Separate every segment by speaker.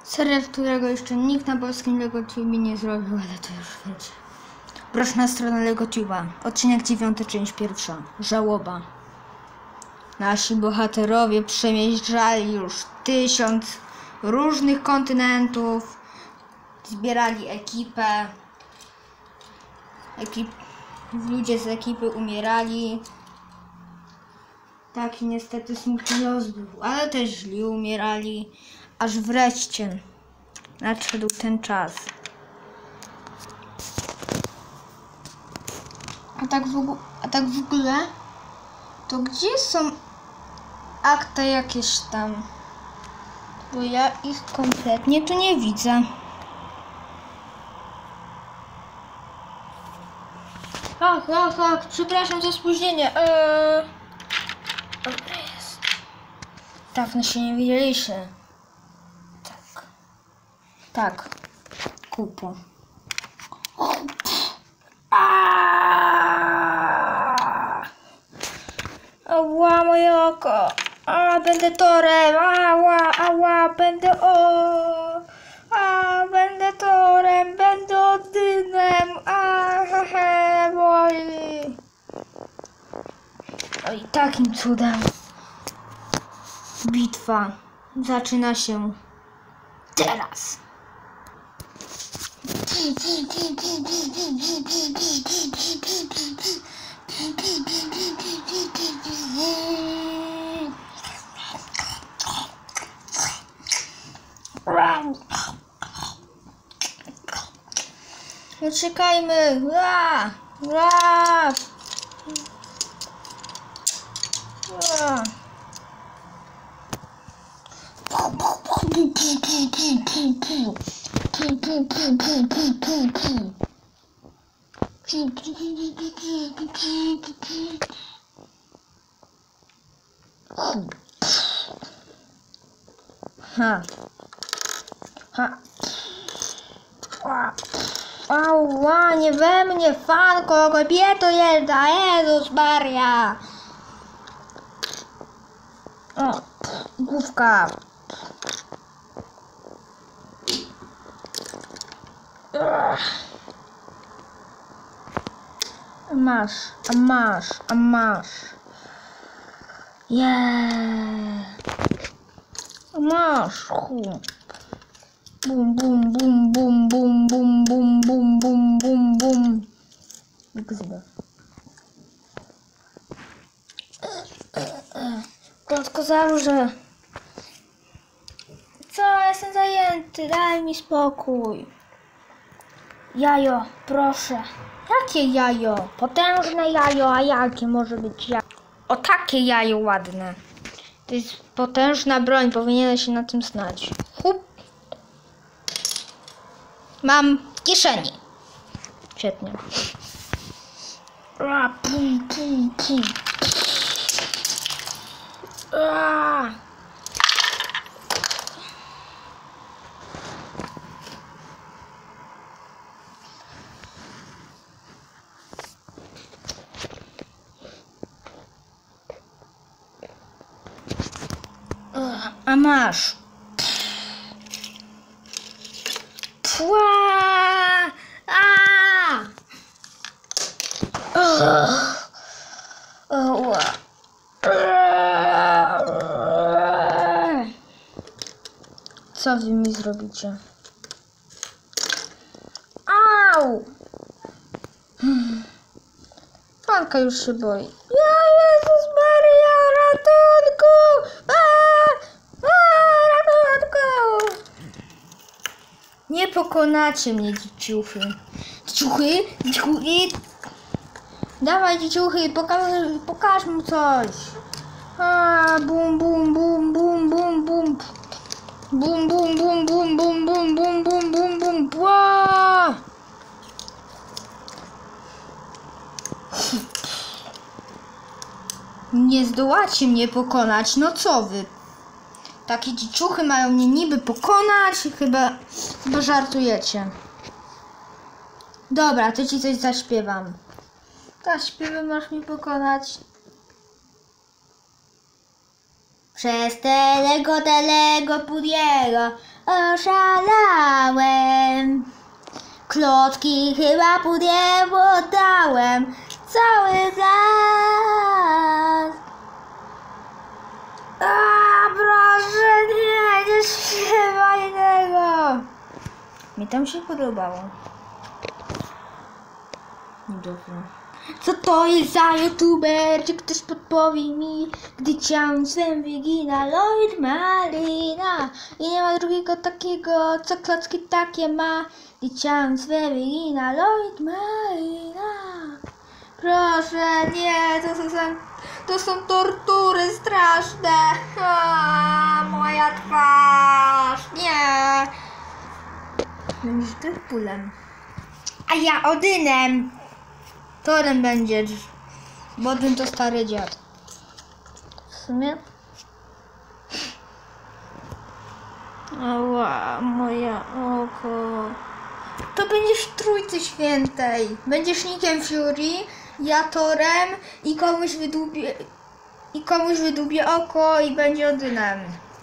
Speaker 1: Serial, którego jeszcze nikt na polskim LegoTube nie zrobił, ale to już wiecie. Proszę na stronę LegoTube'a. Odcinek 9, część 1. Żałoba. Nasi bohaterowie przemierzali już 1000 różnych kontynentów. Zbierali ekipę. Ludzie z ekipy umierali. Taki niestety smutny los był, ale też źli umierali. Aż wreszcie nadszedł ten czas. A tak w ogóle, to gdzie są akta jakieś tam? Bo ja ich kompletnie tu nie widzę. Ach, przepraszam za spóźnienie. Dobra jest. Dawno się nie widzieliśmy. Tak. Kupo. Ała, moje oko. Będę torem. Ała, będę będę torem, będę Odynem. Boli. Oj, takim cudem. Bitwa zaczyna się teraz. Uciekajmy! Ała, nie we mnie, fanko, kobieto jedna, Jezus Maria. O, główka. Masz. Masz. Bum. Krótko założę. Co? Jestem zajęty. Daj mi spokój. Jajo, proszę. Jakie jajo? Potężne jajo, a jakie może być jajo? O, takie jajo ładne. To jest potężna broń, powinienem się na tym znać. Mam w kieszeni. Świetnie. Pum. A masz. Co wy mi zrobicie? Au! Fanka już się boi. Jezus Maria, ratunku! Ratunku! Nie pokonacie mnie, dzieciuchy. Dzieciuchy! Dawaj, dzieciuchy, pokaż mu coś. Bum. Nie zdołacie mnie pokonać, no co wy? Takie dzieciuchy mają mnie niby pokonać, chyba żartujecie. Dobra, to ci coś zaśpiewam. Zaśpiewam, masz mnie pokonać. Przez telego pudiego oszalałem. Klocki chyba podjęło dałem cały blask. A proszę nie śpiewaj tego. Mi tam się podobało. Dobrze. Co to jest za youtuber? Czy ktoś podpowie mi? Gdy ciałem swym wygina Lloyd Malina i nie ma drugiego takiego, co klocki takie ma. Gdy ciałem swym wygina Lloyd Malina. Proszę, nie, to są tortury straszne. A, moja twarz, nie. Będziesz Deadpoolem. A ja Odynem. Torem będziesz. Bo Odyn to stary dziad. W sumie? Ała, moja oko. To będziesz w Trójcy Świętej. Będziesz Nickiem Fury, ja Torem i komuś wydubie oko i będzie Odynem.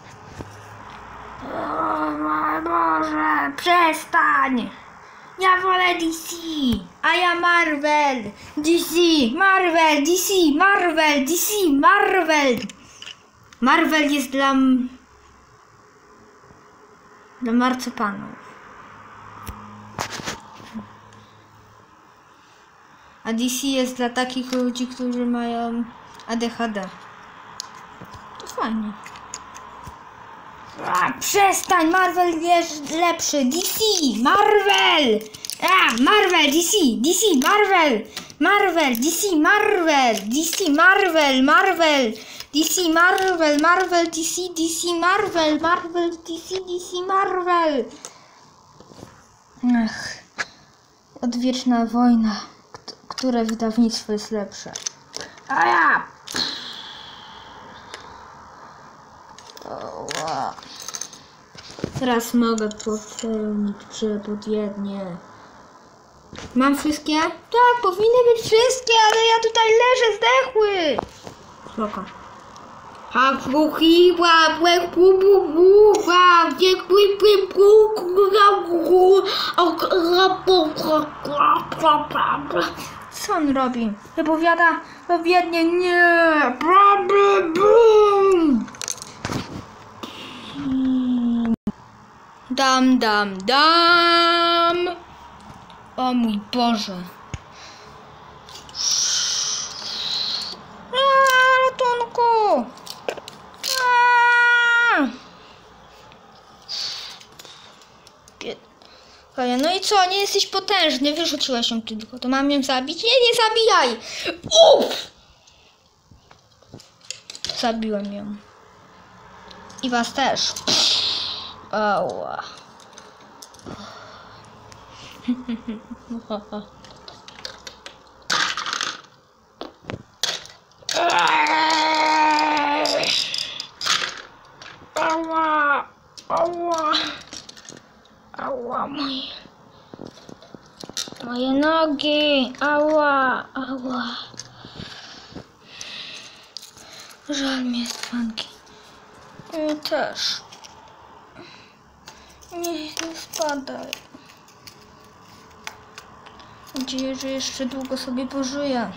Speaker 1: O mój Boże, przestań! Ja wolę DC, a ja Marvel. DC, Marvel, DC, Marvel, DC, Marvel. Marvel jest dla marcepanów. A DC jest dla takich ludzi, którzy mają ADHD. To fajnie. A, przestań! Marvel jest lepszy! DC! Marvel! Marvel! DC! DC! Marvel! Marvel! DC! Marvel! DC! Marvel! Marvel! DC! Marvel! Marvel! DC! DC! Marvel! Marvel! DC! DC! Marvel! Ach. Odwieczna wojna. Które wydawnictwo jest lepsze? A ja! Oła. Teraz mogę popełnić przepowiednie. Mam wszystkie? Tak, powinny być wszystkie, ale ja tutaj leżę zdechły. Spoko. Co on robi? Wypowiada powiednie nie. Dam. O mój Boże. Ratunku. No i co? Nie jesteś potężny. Wyrzuciłaś ją tylko. To mam ją zabić? Nie zabijaj! Uff! Zabiłem ją. I was też. Ała. Ała, moje nogi. Ała. Żal mnie spanki. Ja też. Nie spadaj. Mam nadzieję, że jeszcze długo sobie pożyję.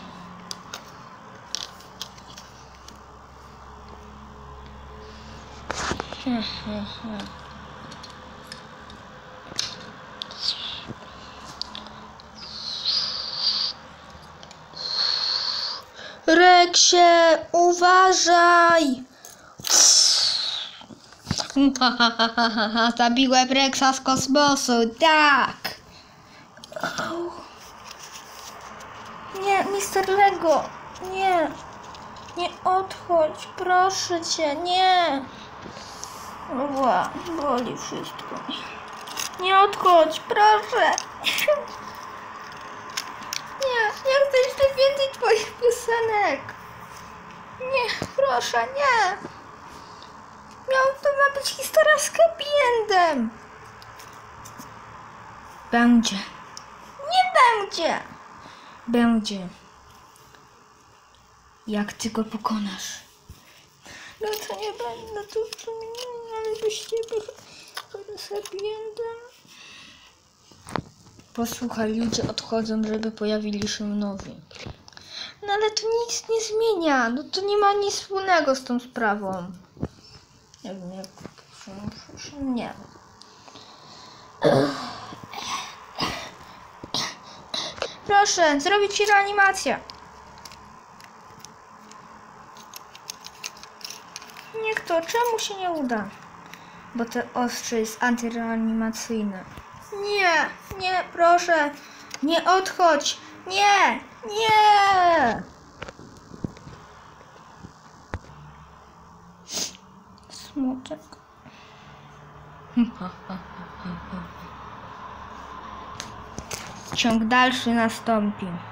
Speaker 1: Reksie, uważaj! Zabiłem Rexa z kosmosu, tak! Nie, Mr. Lego, nie! Nie odchodź, proszę cię, nie! Ła, boli wszystko. Nie odchodź, proszę! Nie chcę jeszcze więcej twoich piosenek! Nie, proszę, nie! To ma być historia z happy endem! Będzie. Nie będzie! Będzie. Jak ty go pokonasz? No to nie będę, to w sumie nie, ale bez ciebie który sapienta. Posłuchaj, ludzie odchodzą, żeby pojawili się nowi. No ale to nic nie zmienia. No to nie ma nic wspólnego z tą sprawą. Nie wiem, jak... Nie wiem. Proszę, zrobić ci reanimację. Niech to, czemu się nie uda? Bo to ostrze jest antyreanimacyjne. Nie, nie, proszę. Nie odchodź. Nie, nie. Smutek. Ciąg dalszy nastąpi.